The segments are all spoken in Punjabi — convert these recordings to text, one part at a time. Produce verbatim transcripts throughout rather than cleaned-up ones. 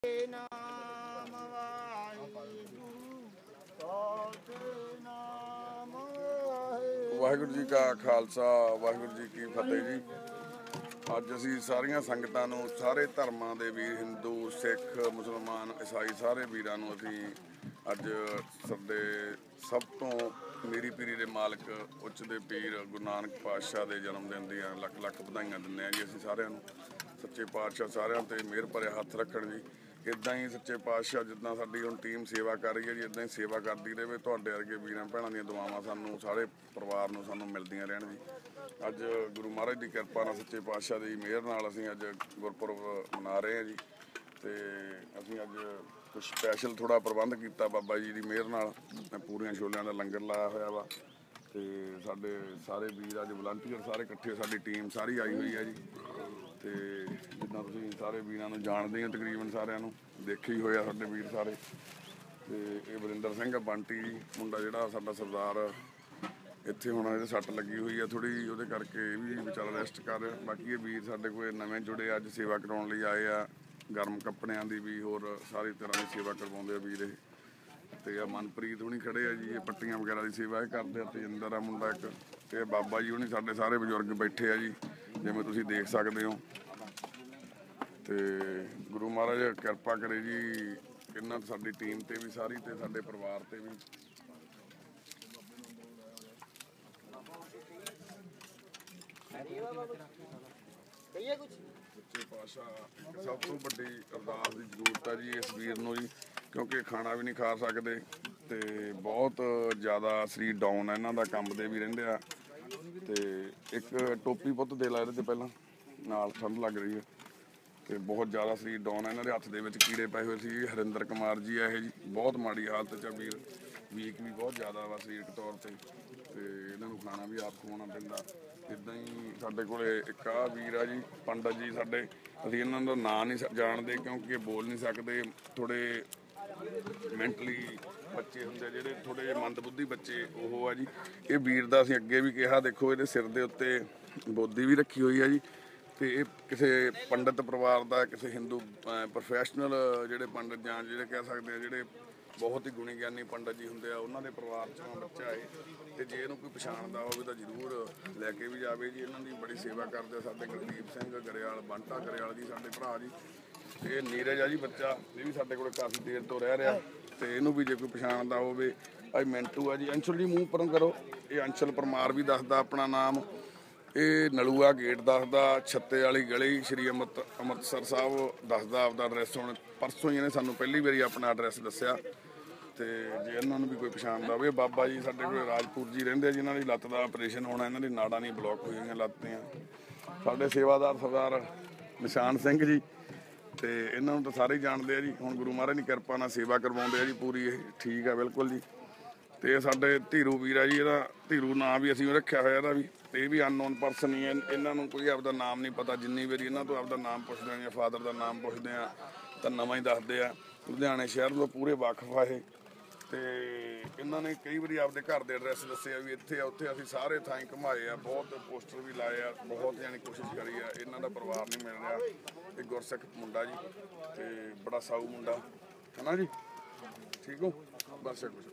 नाम वाहिगुरू जी का खालसा वाहिगुरू जी की फतेह जी। ਅੱਜ ਅਸੀਂ ਸਾਰੀਆਂ ਸੰਗਤਾਂ ਨੂੰ ਸਾਰੇ ਧਰਮਾਂ ਦੇ ਵੀਰ ਹਿੰਦੂ ਸਿੱਖ ਮੁਸਲਮਾਨ ਈਸਾਈ ਸਾਰੇ ਵੀਰਾਂ ਨੂੰ ਅਸੀਂ ਅੱਜ ਸਾਡੇ ਸਭ ਤੋਂ ਮੇਰੀ ਪੀਰੀ ਦੇ ਮਾਲਕ ਉੱਚ ਦੇ ਪੀਰ ਗੁਰੂ ਨਾਨਕ ਪਾਤਸ਼ਾਹ ਦੇ ਜਨਮ ਦਿਨ ਦੀਆਂ ਲੱਖ ਲੱਖ ਵਧਾਈਆਂ ਦਿੰਦੇ ਹਾਂ ਜੀ। ਅਸੀਂ ਸਾਰਿਆਂ ਨੂੰ ਸੱਚੇ ਪਾਤਸ਼ਾਹ ਸਾਰਿਆਂ ਤੇ ਮਿਹਰ ਭਰਿਆ ਹੱਥ ਰੱਖਣ ਜੀ। ਇੱਦਾਂ ਹੀ ਸੱਚੇ ਪਾਤਸ਼ਾਹ ਜਿੱਦਾਂ ਸਾਡੀ ਹੁਣ ਟੀਮ ਸੇਵਾ ਕਰ ਰਹੀ ਹੈ ਜੀ, ਇੱਦਾਂ ਹੀ ਸੇਵਾ ਕਰਦੀ ਰਹੇ। ਤੁਹਾਡੇ ਵਰਗੇ ਵੀਰਾਂ ਭੈਣਾਂ ਦੀਆਂ ਦੁਆਵਾਂ ਸਾਨੂੰ ਸਾਰੇ ਪਰਿਵਾਰ ਨੂੰ ਸਾਨੂੰ ਮਿਲਦੀਆਂ ਰਹਿਣ ਜੀ। ਅੱਜ ਗੁਰੂ ਮਹਾਰਾਜ ਦੀ ਕਿਰਪਾ ਨਾਲ ਸੱਚੇ ਪਾਤਸ਼ਾਹ ਦੀ ਮਿਹਰ ਨਾਲ ਅਸੀਂ ਅੱਜ ਗੁਰਪੁਰਬ ਮਨਾ ਰਹੇ ਹਾਂ ਜੀ। ਤੇ ਅਸੀਂ ਅੱਜ ਕੁਛ ਸਪੈਸ਼ਲ ਥੋੜਾ ਪ੍ਰਬੰਧ ਕੀਤਾ ਬਾਬਾ ਜੀ ਦੀ ਮਿਹਰ ਨਾਲ। ਪੂਰੀਆਂ ਛੋਲਿਆਂ ਦਾ ਲੰਗਰ ਲਾਇਆ ਹੋਇਆ ਵਾ ਤੇ ਸਾਡੇ ਸਾਰੇ ਵੀਰ ਅੱਜ ਵਲੰਟੀਅਰ ਸਾਰੇ ਇਕੱਠੇ, ਸਾਡੀ ਟੀਮ ਸਾਰੀ ਆਈ ਹੋਈ ਹੈ ਜੀ। ਤੇ ਜਿੱਦਾਂ ਤੁਸੀਂ ਸਾਰੇ ਵੀਰਾਂ ਨੂੰ ਜਾਣਦੇ ਹੋ, ਤਕਰੀਬਨ ਸਾਰਿਆਂ ਨੂੰ ਦੇਖੇ ਹੀ ਹੋਇਆ ਸਾਡੇ ਵੀਰ ਸਾਰੇ। ਤੇ ਇਹ ਵਰਿੰਦਰ ਸਿੰਘ ਬੰਟੀ ਮੁੰਡਾ ਜਿਹੜਾ ਸਾਡਾ ਸਰਦਾਰ, ਇੱਥੇ ਹੁਣ ਇਹਦੇ ਸੱਟ ਲੱਗੀ ਹੋਈ ਆ ਥੋੜੀ, ਉਹਦੇ ਕਰਕੇ ਇਹ ਵੀ ਵਿਚਾਰਾ ਰੈਸਟ ਕਰ ਰਿਹਾ। ਬਾਕੀ ਇਹ ਵੀਰ ਸਾਡੇ ਕੋਲ ਨਵੇਂ ਜੁੜੇ, ਅੱਜ ਸੇਵਾ ਕਰਾਉਣ ਲਈ ਆਏ ਆ। ਗਰਮ ਕੱਪੜਿਆਂ ਦੀ ਵੀ ਹੋਰ ਸਾਰੀ ਤਰ੍ਹਾਂ ਦੀ ਸੇਵਾ ਕਰਵਾਉਂਦੇ ਆ ਵੀਰ ਇਹ। ਤੇ ਆ ਮਨਪ੍ਰੀਤ ਹੁਣੀ ਖੜੇ ਆ ਜੀ, ਇਹ ਪੱਟੀਆਂ ਵਗੈਰਾ ਦੀ ਸੇਵਾ ਇਹ ਕਰਦੇ ਆ। ਤੇ ਅੰਦਰ ਆ ਮੁੰਡਾ ਇੱਕ, ਤੇ ਬਾਬਾ ਜੀ ਹੁਣੀ ਸਾਡੇ ਸਾਰੇ ਬਜ਼ੁਰਗ ਬੈਠੇ ਆ ਜੀ, ਜਿਵੇਂ ਤੁਸੀਂ ਦੇਖ ਸਕਦੇ ਹੋ। ਤੇ ਗੁਰੂ ਮਹਾਰਾਜ ਕਿਰਪਾ ਕਰੇ ਜੀ ਇਹਨਾਂ ਸਾਡੀ ਟੀਮ ਤੇ ਵੀ ਸਾਰੀ, ਤੇ ਸਾਡੇ ਪਰਿਵਾਰ ਤੇ ਵੀ। ਸੱਚੇ ਪਾਤਸ਼ਾਹ ਸਭ ਤੋਂ ਵੱਡੀ ਅਰਦਾਸ ਦੀ ਜ਼ਰੂਰਤ ਹੈ ਜੀ ਇਸ ਵੀਰ ਨੂੰ ਜੀ, ਕਿਉਂਕਿ ਖਾਣਾ ਵੀ ਨਹੀਂ ਖਾ ਸਕਦੇ ਤੇ ਬਹੁਤ ਜ਼ਿਆਦਾ ਸਰੀਰ ਡਾਊਨ ਹੈ ਇਹਨਾਂ ਦਾ, ਕੰਮ ਦੇ ਵੀ ਰਹਿੰਦੇ ਆ। ਤੇ ਇੱਕ ਟੋਪੀ ਪੁੱਤ ਦੇ ਲਾ ਇਹਦੇ ਤੇ ਪਹਿਲਾਂ, ਨਾਲ ਠੰਡ ਲੱਗ ਰਹੀ ਹੈ। ਤੇ ਬਹੁਤ ਜ਼ਿਆਦਾ ਸਰੀਰ ਡਾਊਨ ਹੈ। ਇਹਨਾਂ ਦੇ ਹੱਥ ਦੇ ਵਿੱਚ ਕੀੜੇ ਪਏ ਹੋਏ ਸੀ। ਹਰਿੰਦਰ ਕੁਮਾਰ ਜੀ ਆ ਇਹ ਜੀ, ਬਹੁਤ ਮਾੜੀ ਹਾਲਤ 'ਚ ਆ ਵੀਰ, ਵੀਕ ਵੀ ਬਹੁਤ ਜ਼ਿਆਦਾ ਵਾ ਸਰੀਰਕ ਤੌਰ ਤੇ। ਤੇ ਇਹਨਾਂ ਨੂੰ ਖਾਣਾ ਵੀ ਆਪ ਖਵਾਉਣਾ ਪੈਂਦਾ। ਇੱਦਾਂ ਹੀ ਸਾਡੇ ਕੋਲੇ ਇੱਕ ਆ ਵੀਰ ਆ ਜੀ ਪੰਡਤ ਜੀ ਸਾਡੇ, ਅਸੀਂ ਇਹਨਾਂ ਦਾ ਨਾਂ ਨਹੀਂ ਜਾਣਦੇ ਕਿਉਂਕਿ ਇਹ ਬੋਲ ਨਹੀਂ ਸਕਦੇ। ਥੋੜੇ ਮੈਂਟਲੀ ਬੱਚੇ ਹੁੰਦੇ ਜਿਹੜੇ ਥੋੜੇ ਜਿਹੇ ਮੰਦਬੁੱਧੀ ਬੱਚੇ, ਉਹ ਆ ਜੀ। ਇਹ ਵੀਰ ਦਾ ਅਸੀਂ ਅੱਗੇ ਵੀ ਕਿਹਾ, ਦੇਖੋ ਇਹਦੇ ਸਿਰ ਦੇ ਉੱਤੇ ਬੋਦੀ ਵੀ ਰੱਖੀ ਹੋਈ ਆ ਜੀ। ਤੇ ਇਹ ਕਿਸੇ ਪੰਡਤ ਪਰਿਵਾਰ ਦਾ, ਕਿਸੇ ਹਿੰਦੂ ਪ੍ਰੋਫੈਸ਼ਨਲ ਜਿਹੜੇ ਪੰਡਤ ਜਾਂ ਜਿਹੜੇ ਕਹਿ ਸਕਦੇ ਆ ਜਿਹੜੇ ਬਹੁਤ ਹੀ ਗੁਣੀ ਗਿਆਨੀ ਪੰਡਤ ਜੀ ਹੁੰਦੇ ਆ, ਉਹਨਾਂ ਦੇ ਪਰਿਵਾਰ 'ਚੋਂ ਬੱਚਾ ਹੈ। ਤੇ ਜੇ ਇਹਨੂੰ ਕੋਈ ਪਛਾਣਦਾ ਹੋਵੇ ਤਾਂ ਜ਼ਰੂਰ ਲੈ ਕੇ ਵੀ ਜਾਵੇ ਜੀ। ਇਹਨਾਂ ਦੀ ਬੜੀ ਸੇਵਾ ਕਰਦੇ ਸਾਡੇ ਗੁਰਦੀਪ ਸਿੰਘ ਗਰੇਵਾਲ, ਬੰਟਾ ਗਰੇਵਾਲ ਜੀ ਸਾਡੇ ਭਰਾ ਜੀ। ਤੇ ਇਹ ਨੀਰਜ ਆ ਜੀ ਬੱਚਾ, ਇਹ ਵੀ ਸਾਡੇ ਕੋਲ ਕਾਫੀ ਦੇਰ ਤੋਂ ਰਹਿ ਰਿਹਾ। ਤੇ ਇਹਨੂੰ ਵੀ ਜੇ ਕੋਈ ਪਛਾਣਦਾ ਹੋਵੇ। ਅੱਜ ਮਿੰਟੂ ਆ ਜੀ, ਅੰਸ਼ਲ ਜੀ ਮੂੰਹ ਪਰੋਂ ਕਰੋ। ਇਹ ਅੰਸ਼ਲ ਪਰਮਾਰ ਵੀ ਦੱਸਦਾ ਆਪਣਾ ਨਾਮ। ਇਹ ਨਲੂਆ ਗੇਟ ਦੱਸਦਾ, ਛੱਤੇ ਵਾਲੀ ਗਲੀ ਸ਼੍ਰੀ ਅੰਮ੍ਰਿਤ ਅੰਮ੍ਰਿਤਸਰ ਸਾਹਿਬ ਦੱਸਦਾ ਆਪਦਾ ਐਡਰੈਸ। ਹੁਣ ਪਰਸੋਂ ਹੀ ਇਹਨੇ ਸਾਨੂੰ ਪਹਿਲੀ ਵਾਰੀ ਆਪਣਾ ਐਡਰੈਸ ਦੱਸਿਆ। ਤੇ ਜੇ ਇਹਨਾਂ ਨੂੰ ਵੀ ਕੋਈ ਪਛਾਣਦਾ ਹੋਵੇ, ਬਾਬਾ ਜੀ ਸਾਡੇ ਕੋਲ ਰਾਜਪੁਰ ਜੀ ਰਹਿੰਦੇ ਆ, ਜਿਨ੍ਹਾਂ ਦੀ ਲੱਤ ਦਾ ਆਪਰੇਸ਼ਨ ਹੋਣਾ, ਇਹਨਾਂ ਦੀ ਨਾੜਾਂ ਨਹੀਂ ਬਲੋਕ ਹੋਈਆਂ ਲੱਤ ਦੀਆਂ। ਸਾਡੇ ਸੇਵਾਦਾਰ ਸਰਦਾਰ ਨਿਸ਼ਾਨ ਸਿੰਘ ਜੀ, ਤੇ ਇਹਨਾਂ ਨੂੰ ਤਾਂ ਸਾਰੇ ਹੀ ਜਾਣਦੇ ਆ ਜੀ। ਹੁਣ ਗੁਰੂ ਮਹਾਰਾਜ ਦੀ ਕਿਰਪਾ ਨਾਲ ਸੇਵਾ ਕਰਵਾਉਂਦੇ ਆ ਜੀ ਪੂਰੀ, ਇਹ ਠੀਕ ਆ ਬਿਲਕੁਲ ਜੀ। ਤੇ ਸਾਡੇ ਧੀਰੂ ਵੀਰ ਆ ਜੀ, ਇਹਦਾ ਧੀਰੂ ਨਾਂ ਵੀ ਅਸੀਂ ਰੱਖਿਆ ਹੋਇਆ ਇਹਦਾ ਵੀ। ਇਹ ਵੀ ਅਨਨੋਨ ਪਰਸਨ ਹੀ ਹੈ, ਇਹਨਾਂ ਨੂੰ ਕੋਈ ਆਪਦਾ ਨਾਮ ਨਹੀਂ ਪਤਾ। ਜਿੰਨੀ ਵਾਰੀ ਇਹਨਾਂ ਤੋਂ ਆਪਦਾ ਨਾਮ ਪੁੱਛਦੇ ਆ ਜਾਂ ਫਾਦਰ ਦਾ ਨਾਮ ਪੁੱਛਦੇ ਆ ਤਾਂ ਨਵਾਂ ਹੀ ਦੱਸਦੇ ਆ। ਲੁਧਿਆਣੇ ਸ਼ਹਿਰ ਤੋਂ ਪੂਰੇ ਵਾਕਫ ਆ ਇਹ। ਤੇ ਇਹਨਾਂ ਨੇ ਕਈ ਵਾਰੀ ਆਪਦੇ ਘਰ ਦੇ ਐਡਰੈਸ ਦੱਸੇ ਆ ਵੀ ਇੱਥੇ ਆ ਉੱਥੇ। ਅਸੀਂ ਸਾਰੇ ਥਾਂ ਘੁਮਾਏ ਆ, ਬਹੁਤ ਪੋਸਟਰ ਵੀ ਲਾਏ ਆ, ਬਹੁਤ ਯਾਨੀ ਕੋਸ਼ਿਸ਼ ਕਰੀ ਆ। ਇਹਨਾਂ ਦਾ ਪਰਿਵਾਰ ਨਹੀਂ ਮਿਲ ਰਿਹਾ। ਇਹ ਗੁਰਸਿੱਖ ਮੁੰਡਾ ਜੀ, ਤੇ ਬੜਾ ਸਾਊ ਮੁੰਡਾ ਹੈ ਨਾ ਜੀ, ਠੀਕ ਹੋ ਬਸ ਕੁਛ।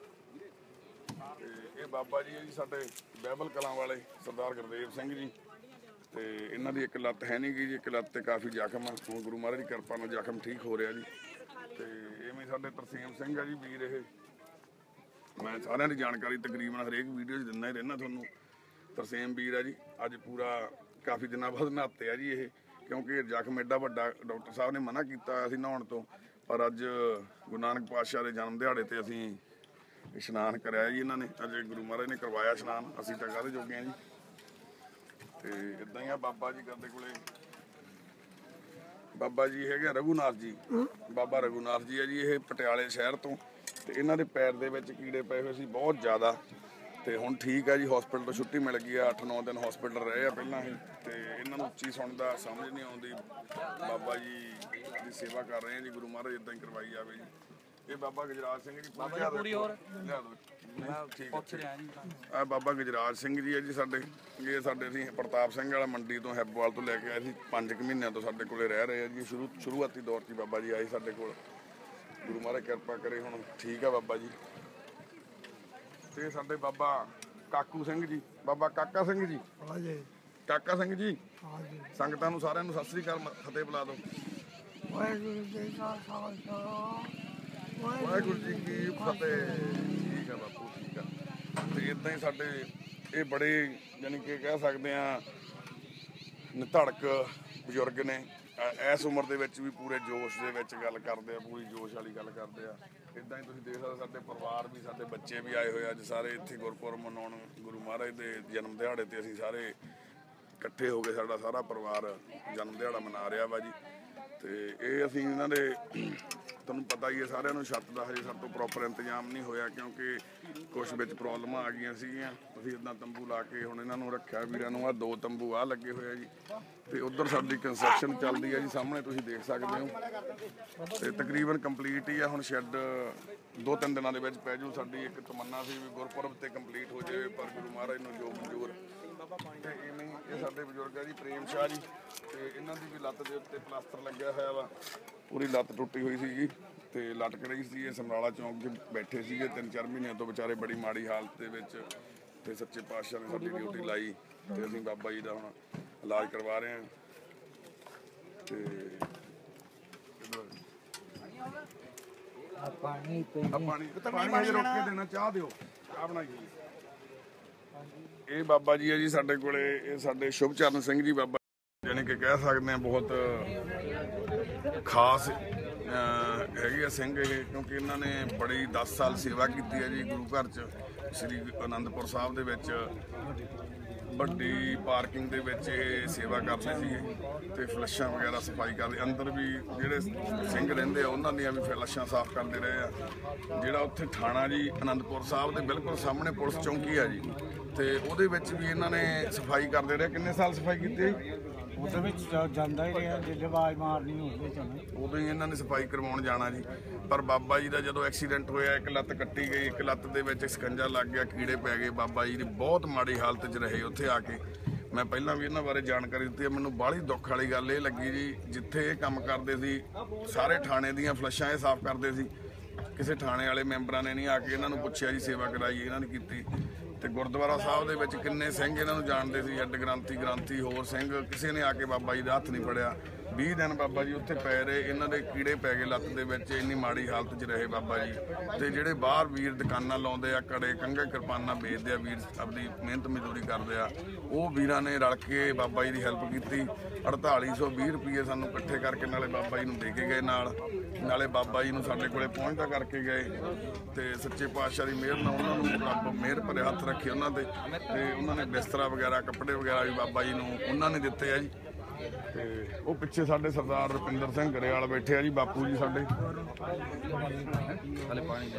ਤੇ ਇਹ ਬਾਬਾ ਜੀ ਹੈ ਜੀ ਸਾਡੇ ਬਾਈਬਲ ਕਲਾਂ ਵਾਲੇ ਸਰਦਾਰ ਗੁਰਦੇਵ ਸਿੰਘ ਜੀ। ਤੇ ਇਹਨਾਂ ਦੀ ਇੱਕ ਲੱਤ ਹੈ ਨਹੀਂ ਗੀ ਜੀ, ਇੱਕ ਲੱਤ ਤੇ ਕਾਫੀ ਜ਼ਖਮ ਆ। ਹੁਣ ਗੁਰੂ ਮਹਾਰਾਜ ਦੀ ਕਿਰਪਾ ਨਾਲ ਜ਼ਖਮ ਠੀਕ ਹੋ ਰਿਹਾ ਜੀ। ਤੇ ਇਵੇਂ ਸਾਡੇ ਤਰਸੇਮ ਸਿੰਘ ਆ ਜੀ ਵੀਰ, ਇਹ ਮੈਂ ਸਾਰਿਆਂ ਦੀ ਜਾਣਕਾਰੀ ਤਕਰੀਬਨ ਹਰੇਕ ਵੀਡੀਓ 'ਚ ਦਿੰਦਾ ਹੀ ਰਹਿੰਦਾ ਤੁਹਾਨੂੰ। ਤਰਸੇਮ ਵੀਰ ਆ ਜੀ, ਅੱਜ ਪੂਰਾ ਕਾਫੀ ਦਿਨਾਂ ਬਾਅਦ ਨਹਾਤੇ ਆ ਜੀ ਇਹ, ਕਿਉਂਕਿ ਜ਼ਖਮ ਐਡਾ ਵੱਡਾ ਡਾਕਟਰ ਸਾਹਿਬ ਨੇ ਮਨਾ ਕੀਤਾ ਅਸੀਂ ਨਹਾਉਣ ਤੋਂ। ਪਰ ਅੱਜ ਗੁਰੂ ਨਾਨਕ ਪਾਤਸ਼ਾਹ ਦੇ ਜਨਮ ਦਿਹਾੜੇ ਤੇ ਅਸੀਂ ਇਸ਼ਨਾਨ ਕਰਿਆ ਜੀ। ਇਹਨਾਂ ਨੇ ਅੱਜ ਗੁਰੂ ਮਹਾਰਾਜ ਨੇ ਕਰਵਾਇਆ ਇਸ਼ਨਾਨ, ਅਸੀਂ ਤਾਂ ਕਾਹਦੇ ਜੋਗੇ ਆ ਜੀ। ਤੇ ਇਦਾਂ ਹੀ ਆ ਬਾਬਾ ਜੀ ਕਰਦੇ ਕੋਲੇ, ਬਾਬਾ ਜੀ ਹੈਗੇ ਰਘੂਨਾਥ ਜੀ, ਬਾਬਾ ਰਘੂਨਾਥ ਜੀ ਆ ਜੀ, ਇਹ ਪਟਿਆਲੇ ਸ਼ਹਿਰ ਤੋਂ। ਤੇ ਇਹਨਾਂ ਦੇ ਪੈਰ ਦੇ ਵਿੱਚ ਕੀੜੇ ਪਏ ਹੋਏ ਸੀ ਬਹੁਤ ਜ਼ਿਆਦਾ। ਤੇ ਹੁਣ ਠੀਕ ਆ ਜੀ, ਹਸਪੀਟਲ ਤੋਂ ਛੁੱਟੀ ਮਿਲ ਗਈ ਆ। ਅੱਠ ਨੌ ਦਿਨ ਹਸਪੀਟਲ ਰਹੇ ਆ ਪਹਿਲਾਂ ਹੀ। ਤੇ ਇਹਨਾਂ ਨੂੰ ਉੱਚੀ ਸੁਣਦਾ ਸਮਝ ਨਹੀਂ ਆਉਂਦੀ, ਬਾਬਾ ਜੀ ਦੀ ਸੇਵਾ ਕਰ ਰਹੇ ਆ ਜੀ। ਗੁਰੂ ਮਹਾਰਾਜ ਇਦਾਂ ਹੀ ਕਰਵਾਈ ਜਾਵੇ ਜੀ। ਇਹ ਬਾਬਾ ਗਜਰਾਜ ਸਿੰਘ ਜੀ ਬਾਬਾ ਜੀ ਪੂਰੀ ਹੋਰ ਲਿਆ ਦਿਓ ਠੀਕ ਪੁੱਛ ਰਿਹਾ ਜੀ ਆ ਬਾਬਾ ਗਜਰਾਜ ਸਿੰਘ ਜੀ ਹੈ ਜੀ ਸਾਡੇ ਇਹ ਸਾਡੇ ਅਸੀਂ ਪ੍ਰਤਾਪ ਸਿੰਘ ਵਾਲਾ ਮੰਡੀ ਤੋਂ ਹੈਬੋਵਾਲ ਤੋਂ ਲੈ ਕੇ ਆਏ ਸੀ ਪੰਜ ਕੁ ਮਹੀਨਿਆਂ ਤੋਂ ਸਾਡੇ ਕੋਲੇ ਰਹਿ ਰਹੇ ਆ ਜੀ ਸ਼ੁਰੂ ਸ਼ੁਰੂਆਤੀ ਦੌਰ 'ਚ ਬਾਬਾ ਜੀ ਆਏ ਸਾਡੇ ਕੋਲ ਗੁਰੂ ਮਹਾਰਾਜ ਕਿਰਪਾ ਕਰੇ ਹੁਣ ਠੀਕ ਆ ਬਾਬਾ ਜੀ ਤੇ ਸਾਡੇ ਬਾਬਾ ਕਾਕੂ ਸਿੰਘ ਜੀ ਬਾਬਾ ਕਾਕਾ ਸਿੰਘ ਜੀ ਹਾਂਜੀ ਕਾਕਾ ਸਿੰਘ ਜੀ ਹਾਂਜੀ ਸੰਗਤਾਂ ਨੂੰ ਸਾਰਿਆਂ ਨੂੰ ਸਤਿ ਸ੍ਰੀ ਅਕਾਲ ਫਤਿਹ ਬੁਲਾ ਦਿਓ ਵਾਹਿਗੁਰੂ ਜੀ ਕਾ ਖਾਲਸਾ ਵਾਹਿਗੁਰੂ ਜੀ ਕੀ ਫਤਿਹ ਠੀਕ ਆ ਬਾਪੂ ਠੀਕ ਆ ਤੇ ਇਦਾਂ ਹੀ ਸਾਡੇ ਇਹ ਬੜੇ ਯਾਨੀ ਕਿ ਕਹਿ ਸਕਦੇ ਆ ਨਿਧੜਕ ਬਜ਼ੁਰਗ ਨੇ ਇਸ ਉਮਰ ਦੇ ਵਿੱਚ ਵੀ ਪੂਰੇ ਜੋਸ਼ ਦੇ ਵਿੱਚ ਗੱਲ ਕਰਦੇ ਆ ਪੂਰੀ ਜੋਸ਼ ਵਾਲੀ ਗੱਲ ਕਰਦੇ ਆ ਇਦਾਂ ਹੀ ਤੁਸੀਂ ਦੇਖ ਸਕਦੇ ਸਾਡੇ ਪਰਿਵਾਰ ਵੀ ਸਾਡੇ ਬੱਚੇ ਵੀ ਆਏ ਹੋਏ ਅੱਜ ਸਾਰੇ ਇੱਥੇ ਗੁਰਪੁਰਬ ਮਨਾਉਣ ਗੁਰੂ ਮਹਾਰਾਜ ਦੇ ਜਨਮ ਦਿਹਾੜੇ ਤੇ ਅਸੀਂ ਸਾਰੇ ਇਕੱਠੇ ਹੋ ਕੇ ਸਾਡਾ ਸਾਰਾ ਪਰਿਵਾਰ ਜਨਮ ਦਿਹਾੜਾ ਮਨਾ ਰਿਹਾ ਵਾ ਜੀ ਤੇ ਇਹ ਅਸੀਂ ਇਹਨਾਂ ਦੇ ਤੁਹਾਨੂੰ ਪਤਾ ਹੀ ਹੈ ਸਾਰਿਆਂ ਨੂੰ ਛੱਤ ਦਾ ਹਜੇ ਸਾਡੇ ਤੋਂ ਪ੍ਰੋਪਰ ਇੰਤਜ਼ਾਮ ਨਹੀਂ ਹੋਇਆ ਕਿਉਂਕਿ ਕੁਛ ਵਿੱਚ ਪ੍ਰੋਬਲਮਾਂ ਆ ਗਈਆਂ ਸੀਗੀਆਂ ਅਸੀਂ ਇੱਦਾਂ ਤੰਬੂ ਲਾ ਕੇ ਹੁਣ ਇਹਨਾਂ ਨੂੰ ਰੱਖਿਆ ਵੀਰਾਂ ਨੂੰ ਆ ਦੋ ਤੰਬੂ ਆ ਲੱਗੇ ਹੋਏ ਆ ਜੀ ਤੇ ਉਧਰ ਸਾਡੀ ਕੰਸਟਰਕਸ਼ਨ ਚੱਲਦੀ ਹੈ ਜੀ ਸਾਹਮਣੇ ਤੁਸੀਂ ਦੇਖ ਸਕਦੇ ਹੋ ਤੇ ਤਕਰੀਬਨ ਕੰਪਲੀਟ ਹੀ ਆ ਹੁਣ ਸ਼ੈੱਡ ਦੋ ਤਿੰਨ ਦਿਨਾਂ ਦੇ ਵਿੱਚ ਪੈ ਜੂ ਸਾਡੀ ਇੱਕ ਤਮੰਨਾ ਸੀ ਵੀ ਗੁਰਪੁਰਬ ਤੇ ਕੰਪਲੀਟ ਹੋ ਜਾਵੇ ਪਰ ਗੁਰੂ ਮਹਾਰਾਜ ਨੂੰ ਜੋ ਮਨਜ਼ੂਰ ਤੇ ਇਵੇਂ ਇਹ ਸਾਡੇ ਬਜ਼ੁਰਗ ਆ ਜੀ ਪ੍ਰੇਮ ਸ਼ਾਹ ਜੀ ਤੇ ਇਹਨਾਂ ਦੀ ਵੀ ਲੱਤ ਦੇ ਉੱਤੇ ਪਲਾਸਟਰ ਲੱਗਿਆ ਹੋਇਆ ਵਾ ਪੂਰੀ ਲੱਤ ਟੁੱਟੀ ਹੋਈ ਸੀਗੀ ਤੇ ਲਟਕ ਰਹੀ ਸੀ ਇਹ ਸਮਰਾਲਾ ਚੌਂਕ 'ਚ ਬੈਠੇ ਸੀਗੇ ਤਿੰਨ ਚਾਰ ਮਹੀਨਿਆਂ ਤੋਂ ਵਿਚਾਰੇ ਬੜੀ ਮਾੜੀ ਹਾਲਤ ਦੇ ਵਿੱਚ ਤੇ ਸੱਚੇ ਪਾਤਸ਼ਾਹ ਨੇ ਸਾਡੀ ਡਿਊਟੀ ਲਾਈ ਤੇ ਅਸੀਂ ਬਾਬਾ ਜੀ ਦਾ ਹੁਣ ਇਲਾਜ ਕਰਵਾ ਰਹੇ ਹਾਂ ਤੇ ਪਾਣੀ ਆ ਪਾਣੀ ਪਾਣੀ ਹਜੇ ਰੋਕ ਕੇ ਦੇਣਾ ਚਾਹ ਦਿਓ ਚਾਹ ਬਣਾਈਏ ਇਹ ਬਾਬਾ ਜੀ ਹੈ ਜੀ ਸਾਡੇ ਕੋਲੇ ਇਹ ਸਾਡੇ ਸ਼ੁਭਚਰਨ ਸਿੰਘ ਜੀ ਬਾਬਾ ਯਾਨੀ ਕਿ ਕਹਿ ਸਕਦੇ ਆ ਬਹੁਤ ਖਾਸ ਹੈਗੇ ਆ ਸਿੰਘ ਇਹ ਕਿਉਂਕਿ ਇਹਨਾਂ ਨੇ ਬੜੀ ਦਸ ਸਾਲ ਸੇਵਾ ਕੀਤੀ ਹੈ ਜੀ ਗੁਰੂ ਘਰ 'ਚ ਸ੍ਰੀ ਅਨੰਦਪੁਰ ਸਾਹਿਬ ਦੇ ਵਿੱਚ ਵੱਡੀ ਪਾਰਕਿੰਗ ਦੇ ਵਿੱਚ ਇਹ ਸੇਵਾ ਕਰਦੇ ਸੀਗੇ ਤੇ ਫਲੱਸ਼ਾਂ ਵਗੈਰਾ ਸਫਾਈ ਕਰਦੇ ਅੰਦਰ ਵੀ ਜਿਹੜੇ ਸਿੰਘ ਰਹਿੰਦੇ ਆ ਉਹਨਾਂ ਦੀਆਂ ਵੀ ਫਲੱਸ਼ਾਂ ਸਾਫ਼ ਕਰਦੇ ਰਹੇ ਆ ਜਿਹੜਾ ਉੱਥੇ ਥਾਣਾ ਜੀ ਅਨੰਦਪੁਰ ਸਾਹਿਬ ਦੇ ਬਿਲਕੁਲ ਸਾਹਮਣੇ ਪੁਲਿਸ ਚੌਂਕੀ ਆ ਜੀ ਤੇ ਉਹਦੇ ਵਿੱਚ ਵੀ ਇਹਨਾਂ ਨੇ ਸਫਾਈ ਕਰਦੇ ਰਹੇ ਕਿੰਨੇ ਸਾਲ ਸਫਾਈ ਕੀਤੀ ਉਹਦੇ ਵਿੱਚ ਜਾਂਦਾ ਹੀ ਰਿਹਾ ਜੇ ਆਵਾਜ਼ ਮਾਰਨੀ ਹੋਵੇ ਤਾਂ ਉਦੋਂ ਹੀ ਇਹਨਾਂ ਨੇ ਸਫਾਈ ਕਰਵਾਉਣ ਜਾਣਾ ਜੀ ਪਰ ਬਾਬਾ ਜੀ ਦਾ ਜਦੋਂ ਐਕਸੀਡੈਂਟ ਹੋਇਆ ਇੱਕ ਲੱਤ ਕੱਟੀ ਗਈ ਇੱਕ ਲੱਤ ਦੇ ਵਿੱਚ ਸਕੰਜਾ ਲੱਗ ਗਿਆ ਕੀੜੇ ਪੈ ਗਏ ਬਾਬਾ ਜੀ ਦੀ ਬਹੁਤ ਮਾੜੀ ਹਾਲਤ 'ਚ ਰਹੇ ਉੱਥੇ ਆ ਕੇ ਮੈਂ ਪਹਿਲਾਂ ਵੀ ਇਹਨਾਂ ਬਾਰੇ ਜਾਣਕਾਰੀ ਦਿੱਤੀ ਹੈ ਮੈਨੂੰ ਬਾਹਲੀ ਦੁੱਖ ਵਾਲੀ ਗੱਲ ਇਹ ਲੱਗੀ ਜੀ ਜਿੱਥੇ ਇਹ ਕੰਮ ਕਰਦੇ ਸੀ ਸਾਰੇ ਥਾਣੇ ਦੀਆਂ ਫਲੱਸ਼ਾਂ ਇਹ ਸਾਫ਼ ਕਰਦੇ ਸੀ ਕਿਸੇ ਥਾਣੇ ਵਾਲੇ ਮੈਂਬਰਾਂ ਨੇ ਨਹੀਂ ਆ ਕੇ ਇਹਨਾਂ ਨੂੰ ਪੁੱਛਿਆ ਜੀ ਸੇਵਾ ਕਰਾਈ ਇਹਨਾਂ ਨੇ ਕੀਤੀ ਤੇ ਗੁਰਦੁਆਰਾ ਸਾਹਿਬ ਦੇ ਵਿੱਚ ਕਿੰਨੇ ਸਿੰਘ ਇਹਨਾਂ ਨੂੰ ਜਾਣਦੇ ਸੀ ਅੱਡ ਗ੍ਰੰਥੀ ਗ੍ਰੰਥੀ ਹੋਰ ਸਿੰਘ ਕਿਸੇ ਨੇ ਆ ਕੇ ਬਾਬਾ ਜੀ ਦਾ ਹੱਥ ਨਹੀਂ ਫੜਿਆ ਵੀਹ ਦਿਨ ਬਾਬਾ ਜੀ ਉੱਥੇ ਪਏ ਰਹੇ ਇਹਨਾਂ ਦੇ ਕੀੜੇ ਪੈ ਗਏ ਲੱਤ ਦੇ ਵਿੱਚ ਇੰਨੀ ਮਾੜੀ ਹਾਲਤ 'ਚ ਰਹੇ ਬਾਬਾ ਜੀ ਤੇ ਜਿਹੜੇ ਬਾਹਰ ਵੀਰ ਦੁਕਾਨਾਂ ਲਾਉਂਦੇ ਆ ਕੜੇ ਕੰਘੇ ਕਿਰਪਾਨਾਂ ਵੇਚਦੇ ਆ ਵੀਰ ਆਪਣੀ ਮਿਹਨਤ ਮਜ਼ਦੂਰੀ ਕਰਦੇ ਆ ਉਹ ਵੀਰਾਂ ਨੇ ਰਲ ਕੇ ਬਾਬਾ ਜੀ ਦੀ ਹੈਲਪ ਕੀਤੀ ਅੜਤਾਲੀ ਸੌ ਵੀਹ ਰੁਪਏ ਸਾਨੂੰ ਇਕੱਠੇ ਕਰਕੇ ਨਾਲੇ ਬਾਬਾ ਜੀ ਨੂੰ ਦੇ ਕੇ ਗਏ ਨਾਲ ਨਾਲੇ ਬਾਬਾ ਜੀ ਨੂੰ ਸਾਡੇ ਕੋਲੇ ਪਹੁੰਚਦਾ ਕਰਕੇ ਗਏ ਤੇ ਸੱਚੇ ਪਾਤਸ਼ਾਹ ਦੀ ਮਿਹਰ ਨਾਲ ਉਹਨਾਂ ਨੂੰ ਰੱਬ ਮਿਹਰ ਭਰੇ ਹੱਥ ਰੱਖੇ ਉਹਨਾਂ ਤੇ ਤੇ ਉਹਨਾਂ ਨੇ ਬਿਸਤਰਾ ਵਗੈਰਾ ਕੱਪੜੇ ਵਗੈਰਾ ਵੀ ਬਾਬਾ ਜੀ ਨੂੰ ਉਹਨਾਂ ਨੇ ਦਿੱਤੇ ਆ ਜੀ ਤੇ ਉਹ ਪਿੱਛੇ ਸਾਡੇ ਸਰਦਾਰ ਰੁਪਿੰਦਰ ਸਿੰਘ ਗਰੇਵਾਲ ਬੈਠੇ ਆ ਜੀ ਬਾਪੂ ਜੀ ਸਾਡੇ ਹਲੇ ਪਾਣੀ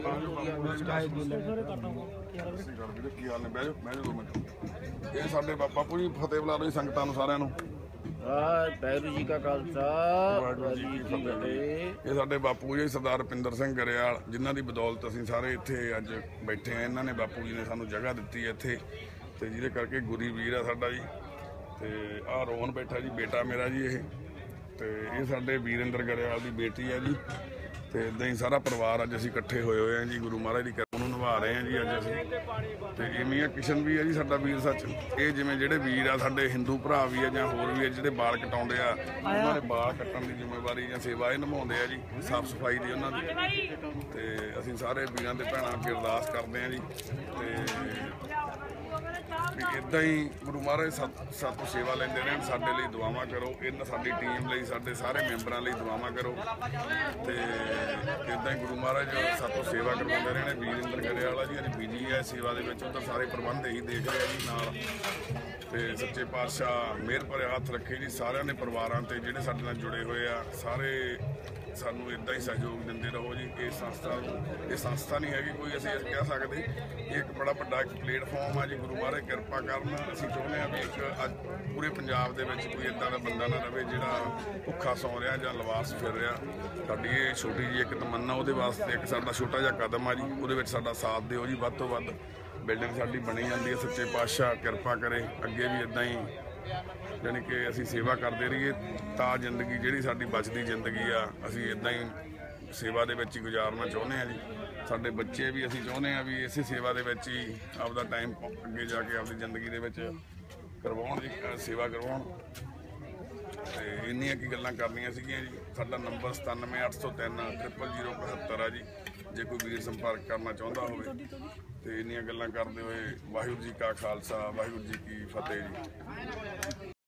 ਕੀ ਹਾਲ ਨੇ ਬਹਿ ਜਾਓ ਬਹਿ ਜਾਓ ਦੋ ਮਿੰਟ ਇਹ ਸਾਡੇ ਬਾਪੂ ਜੀ ਫਤਿਹ ਬੁਲਾ ਦਿਓ ਸੰਗਤਾਂ ਨੂੰ ਸਾਰਿਆਂ ਨੂੰ ਵਾਹਿਗੁਰੂ ਜੀ ਕਾ ਖਾਲਸਾ ਵਾਹਿਗੁਰੂ ਜੀ ਕੀ ਫਤਿਹ ਇਹ ਸਾਡੇ ਬਾਪੂ ਜੀ ਸਰਦਾਰ ਰੁਪਿੰਦਰ ਸਿੰਘ ਗਰੇਵਾਲ ਜਿਨ੍ਹਾਂ ਦੀ ਬਦੌਲਤ ਅਸੀਂ ਸਾਰੇ ਇੱਥੇ ਅੱਜ ਬੈਠੇ ਆ ਇਹਨਾਂ ਨੇ ਬਾਪੂ ਜੀ ਨੇ ਸਾਨੂੰ ਜਗ੍ਹਾ ਦਿੱਤੀ ਇੱਥੇ ਤੇ ਜਿਹਦੇ ਕਰਕੇ ਗੁਰੀ ਵੀਰ ਆ ਸਾਡਾ ਜੀ ਤੇ ਆਹ ਰੋਹਨ ਬੈਠਾ ਜੀ ਬੇਟਾ ਮੇਰਾ ਜੀ ਇਹ ਤੇ ਇਹ ਸਾਡੇ ਵੀਰਿੰਦਰ ਗਰੇਵਾਲ ਦੀ ਬੇਟੀ ਹੈ ਜੀ ਤੇ ਇਦਾਂ ਹੀ ਸਾਰਾ ਪਰਿਵਾਰ ਅੱਜ ਅਸੀਂ ਇਕੱਠੇ ਹੋਏ ਹੋਏ ਆ ਜੀ ਗੁਰੂ ਮਹਾਰਾਜ ਦੀ ਕਿਰਪਾ ਨੂੰ ਨਿਭਾ ਰਹੇ ਆ ਜੀ ਅੱਜ ਅਸੀਂ ਤੇ ਇਵੇਂ ਕਿਸ਼ਨ ਵੀ ਹੈ ਜੀ ਸਾਡਾ ਵੀਰ ਸੱਚ ਇਹ ਜਿਵੇਂ ਜਿਹੜੇ ਵੀਰ ਆ ਸਾਡੇ ਹਿੰਦੂ ਭਰਾ ਵੀ ਆ ਜਾਂ ਹੋਰ ਵੀ ਆ ਜਿਹੜੇ ਬਾਲ ਕਟਾਉਂਦੇ ਆ ਉਹਨਾਂ ਦੇ ਬਾਲ ਕੱਟਣ ਦੀ ਜ਼ਿੰਮੇਵਾਰੀ ਜਾਂ ਸੇਵਾ ਇਹ ਨਿਭਾਉਂਦੇ ਆ ਜੀ ਸਾਫ਼ ਸਫਾਈ ਦੀ ਉਹਨਾਂ ਦੀ ਤੇ ਅਸੀਂ ਸਾਰੇ ਵੀਰਾਂ ਦੇ ਭੈਣਾਂ ਅੱਗੇ ਅਰਦਾਸ ਕਰਦੇ ਆ ਜੀ ਤੇ ਵੀ ਇੱਦਾਂ ਹੀ ਗੁਰੂ ਮਹਾਰਾਜ ਸਾਤੋਂ ਸੇਵਾ ਲੈਂਦੇ ਰਹਿਣ ਸਾਡੇ ਲਈ ਦੁਆਵਾਂ ਕਰੋ ਇਹਨਾਂ ਸਾਡੀ ਟੀਮ ਲਈ ਸਾਡੇ ਸਾਰੇ ਮੈਂਬਰਾਂ ਲਈ ਦੁਆਵਾਂ ਕਰੋ ਤੇ ਇੱਦਾਂ ਹੀ ਗੁਰੂ ਮਹਾਰਾਜ ਸਾਤੋਂ ਸੇਵਾ ਕਰਵਾਉਂਦੇ ਰਹਿਣ ਵੀਰਿੰਦਰ ਗਰੇਵਾਲ ਜੀ ਅੱਜ ਬਿਜੀ ਹੈ ਸੇਵਾ ਦੇ ਵਿੱਚ ਉੱਧਰ ਸਾਰੇ ਪ੍ਰਬੰਧ ਇਹੀ ਦੇਖ ਰਹੇ ਜੀ ਨਾਲ ਤੇ ਸੱਚੇ ਪਾਤਸ਼ਾਹ ਮਿਹਰ ਭਰੇ ਹੱਥ ਰੱਖੇ ਜੀ ਸਾਰਿਆਂ ਦੇ ਪਰਿਵਾਰਾਂ ਤੇ ਜਿਹੜੇ ਸਾਡੇ ਨਾਲ ਜੁੜੇ ਹੋਏ ਆ ਸਾਰੇ ਸਾਨੂੰ ਇਦਾਂ ਹੀ ਸਹਿਯੋਗ ਦਿੰਦੇ ਰਹੋ ਜੀ। ਇਹ ਸੰਸਥਾ ਨੂੰ ਇਹ ਸੰਸਥਾ ਨਹੀਂ ਹੈਗੀ ਕੋਈ, ਅਸੀਂ ਇਹ ਕਹਿ ਸਕਦੇ ਇਹ ਇੱਕ ਬੜਾ ਵੱਡਾ ਇੱਕ ਪਲੇਟਫਾਰਮ ਆ ਜੀ। ਗੁਰੂ ਮਹਾਰਾਜ ਕਿਰਪਾ ਕਰਨ। ਅਸੀਂ ਚਾਹੁੰਦੇ ਹਾਂ ਵੀ ਇੱਕ ਅੱਜ ਪੂਰੇ ਪੰਜਾਬ ਦੇ ਵਿੱਚ ਕੋਈ ਇਦਾਂ ਦਾ ਬੰਦਾ ਨਾ ਰਵੇ ਜਿਹੜਾ ਭੁੱਖਾ ਸੌਂ ਰਿਹਾ ਜਾਂ ਲਵਾਰਸ ਫਿਰ ਰਿਹਾ। ਸਾਡੀ ਇਹ ਛੋਟੀ ਜਿਹੀ ਇੱਕ ਤਮੰਨਾ, ਉਹਦੇ ਵਾਸਤੇ ਇੱਕ ਸਾਡਾ ਛੋਟਾ ਜਿਹਾ ਕਦਮ ਆ ਜੀ। ਉਹਦੇ ਵਿੱਚ ਸਾਡਾ ਸਾਥ ਦਿਓ ਜੀ ਵੱਧ ਤੋਂ ਵੱਧ। ਬਿਲਡਿੰਗ ਸਾਡੀ ਬਣੀ ਜਾਂਦੀ ਹੈ, ਸੱਚੇ ਪਾਤਸ਼ਾਹ ਕਿਰਪਾ ਕਰੇ ਅੱਗੇ ਵੀ ਇਦਾਂ ਹੀ ਯਾਨੀ ਕਿ ਅਸੀਂ ਸੇਵਾ ਕਰਦੇ ਰਹੀਏ ਤਾਂ ਜ਼ਿੰਦਗੀ ਜਿਹੜੀ ਸਾਡੀ ਬਚਦੀ ਜ਼ਿੰਦਗੀ ਆ ਅਸੀਂ ਇਦਾਂ ਹੀ ਸੇਵਾ ਦੇ ਵਿੱਚ ਹੀ ਗੁਜ਼ਾਰਨਾ ਚਾਹੁੰਦੇ ਹਾਂ ਜੀ। ਸਾਡੇ ਬੱਚੇ ਵੀ ਅਸੀਂ ਚਾਹੁੰਦੇ ਹਾਂ ਵੀ ਇਸੇ ਸੇਵਾ ਦੇ ਵਿੱਚ ਹੀ ਆਪਦਾ ਟਾਈਮ ਅੱਗੇ ਜਾ ਕੇ ਆਪਦੀ ਜ਼ਿੰਦਗੀ ਦੇ ਵਿੱਚ ਕਰਵਾਉਣ ਜੀ, ਸੇਵਾ ਕਰਵਾਉਣ। ਤੇ ਇੰਨੀਆਂ ਕੀ ਗੱਲਾਂ ਕਰਨੀਆਂ ਸੀਗੀਆਂ ਜੀ। ਸਾਡਾ ਨੰਬਰ ਸਤਾਨਵੇਂ ਅੱਠ ਸੌ ਤਿੰਨ ਟ੍ਰਿਪਲ ਜ਼ੀਰੋ ਇਕਹੱਤਰ ਆ ਜੀ, ਜੇ ਕੋਈ ਵੀਰ ਸੰਪਰਕ ਕਰਨਾ ਚਾਹੁੰਦਾ ਹੋਵੇ। ਤੇ ਇੰਨੀਆਂ ਗੱਲਾਂ ਕਰਦੇ ਹੋਏ ਵਾਹਿਗੁਰੂ ਜੀ ਕਾ ਖਾਲਸਾ, ਵਾਹਿਗੁਰੂ ਜੀ ਕੀ ਫਤਿਹ ਜੀ।